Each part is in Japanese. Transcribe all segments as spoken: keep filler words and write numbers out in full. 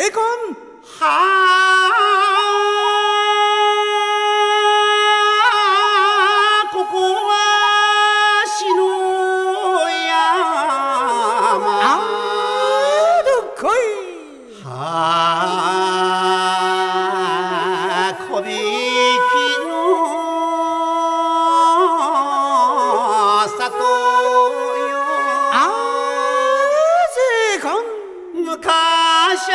세금 はここは篠山あどこいは小引きの里よあ세금 昔は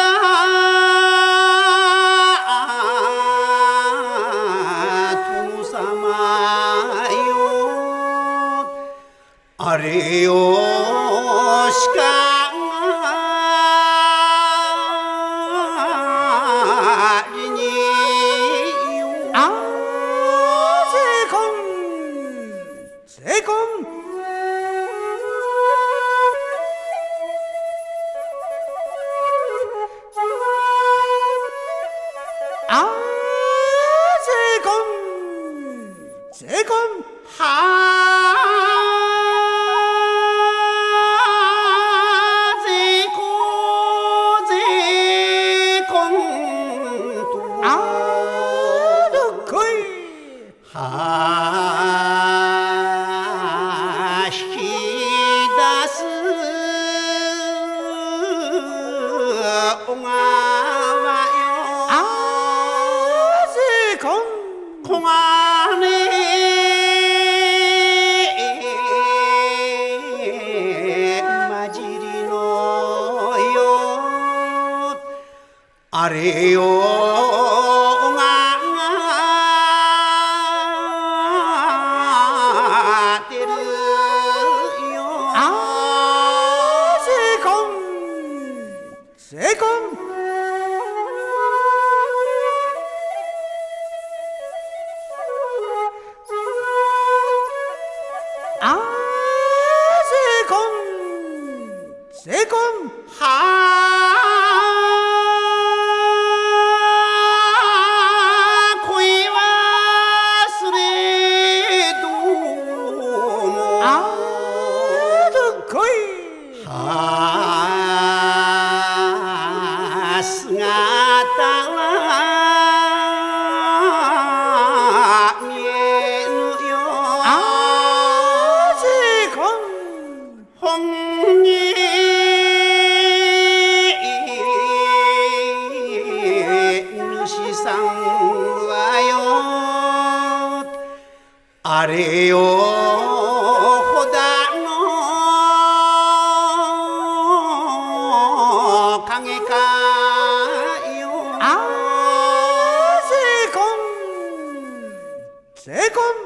あれよしかりにあ세금 세금あ세금 세금 はは引き出す小川よあ세금 小金混じりのよあれよ 세금あ세금 세금 は恋忘れどもあどこいは姿は見えぬよあ세금 本に主さんはよあれよほだの影かよあ세금 세금